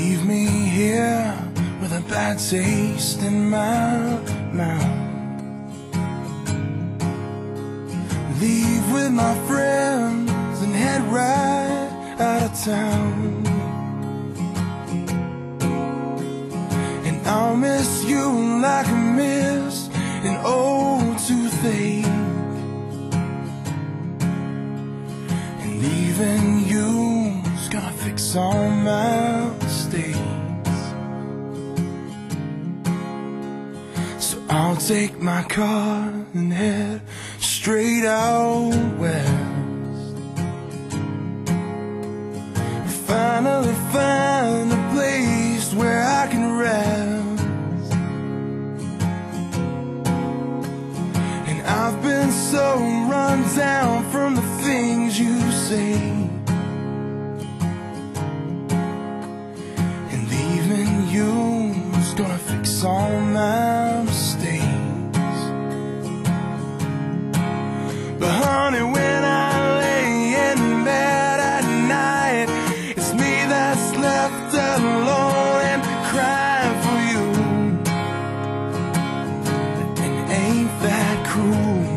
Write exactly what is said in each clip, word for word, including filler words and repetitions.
leave me here with a bad taste in my mouth. Leave with my friends and head right out of town. And I'll miss you like I miss an old toothache. And leaving you's gonna fix all my mistakes. So I'll take my car and head straight out west. Finally find a place where I can rest. And I've been so run down from the things you say. And leaving you's gonna fix all my mistakes. But honey, when I lay in bed at night, it's me that's left alone and crying for you. And ain't that cruel?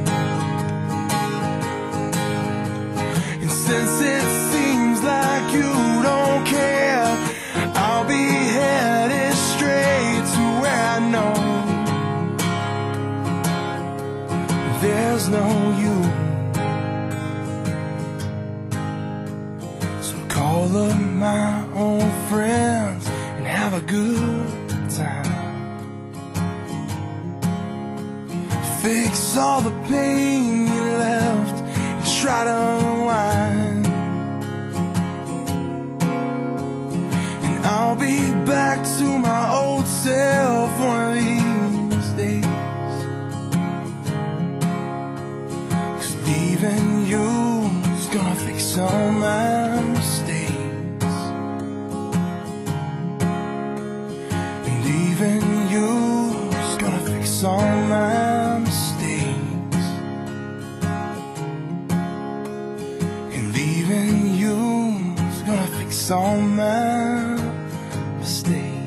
And since it seems like you don't care, I'll be headed straight to where I know there's no you. So call up my old friends and have a good time. Fix all the pain you left and try to unwind. And I'll be back to my old self one of these days. Leaving you's gonna fix all my mistakes. And leaving you's gonna fix all my mistakes. And leaving you's gonna fix all my mistakes.